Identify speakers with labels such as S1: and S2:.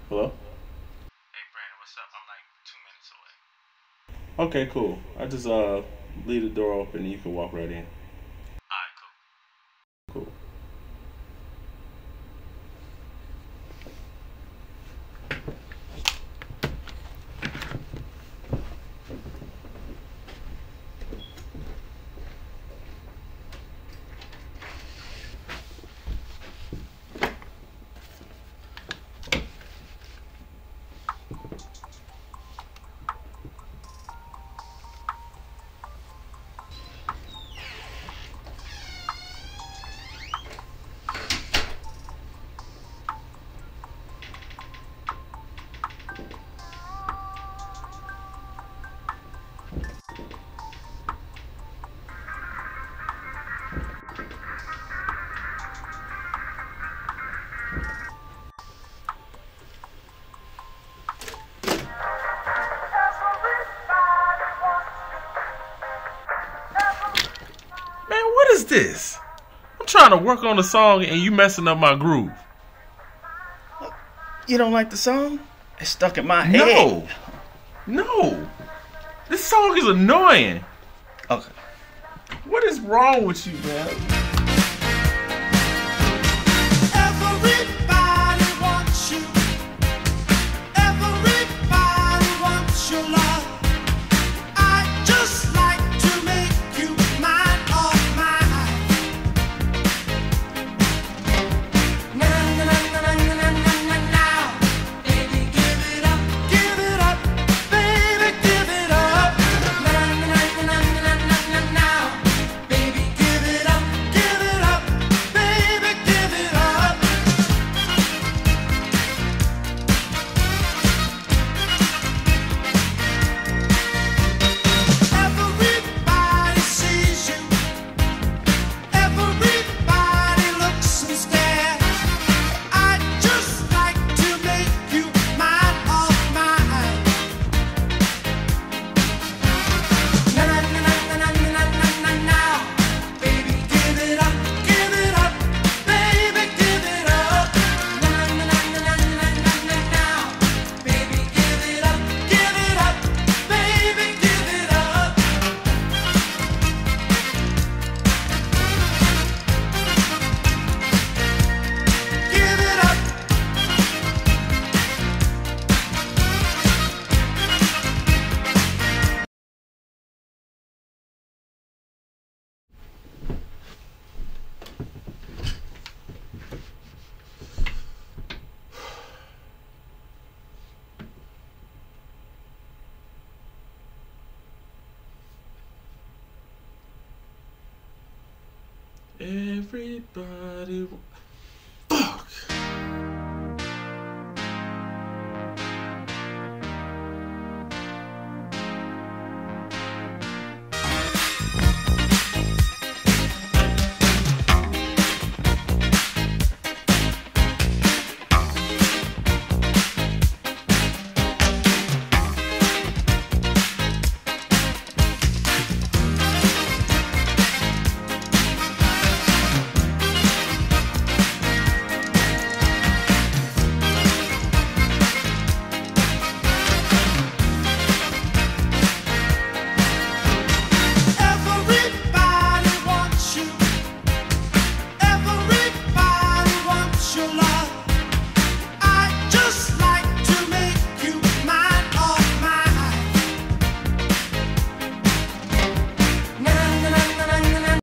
S1: Hello?
S2: Hey Brandon, what's up? I'm like 2 minutes away.
S1: Okay, cool. I just leave the door open and you can walk right in.
S2: Alright, cool.
S1: Cool.
S3: Man, what is this? I'm trying to work on the song and you messing up my groove.
S4: You don't like the song? It's stuck in my head.
S3: No. No. This song is annoying.
S4: Okay.
S3: What is wrong with you, man?
S5: Everybody wants you. Everybody wants your love. I just like to make you mine, all mine. Na na na na na na na na now, baby, give it up, baby, give it up. Na na na na na na na now, baby, give it up, baby, give it up. Everybody sees you. Everybody looks and stares. I just like to make you mine, all mine. Na na na na na na na na now, baby, give it up, baby, give it up. Na na na na na na na now, baby, give it up, baby, give it up. Give it up.
S3: Everybody.